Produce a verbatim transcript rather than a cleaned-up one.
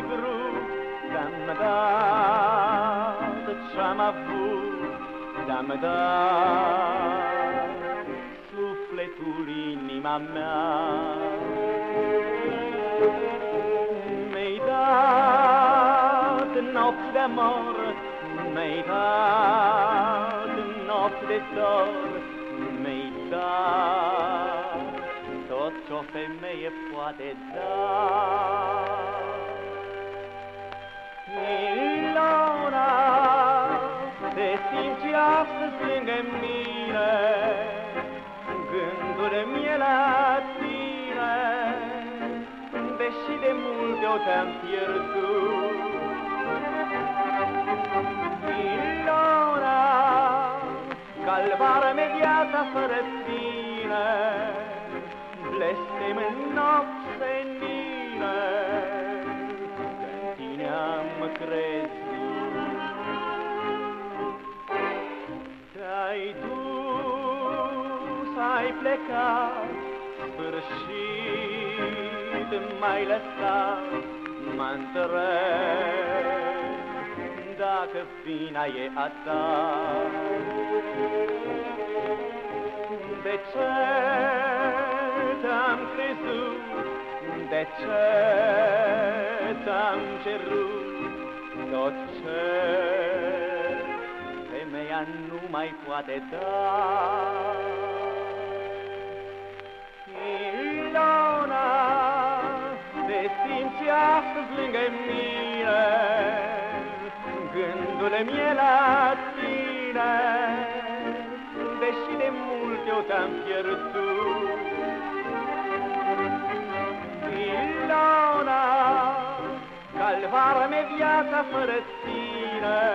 drum, te-am dat ce-am avut, te-am dat sufletul, inima mea. Mi-ai dat nopți de amor, mi-ai dat nopți de dor, mi-ai dat tot ce-o femeie poate da. Ilona, te simți astăzi lângă mine, gândul-mi e la tine, deși de mult eu te-am pierdut. Ilona, calvară-mi viața fără tine, blestem în nopți senine, că-n tine am crezut. Te-ai dus, ai plecat, sfârșit m-ai lăsat, mă întreb dacă vina e a ta. De ce te-am crezut, de ce te-am cerut tot ce femeia nu mai poate da? Ilona, te simți astăzi lângă mine, gândul-mi e la tine, deși de mult eu te-am pierdut. Ilona, calvară-mi viața fără tine,